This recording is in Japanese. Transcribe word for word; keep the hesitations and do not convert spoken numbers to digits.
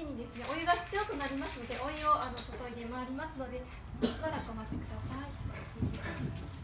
時にですね、お湯が必要となりますので、お湯をあの注いでまいりますので、しばらくお待ちください。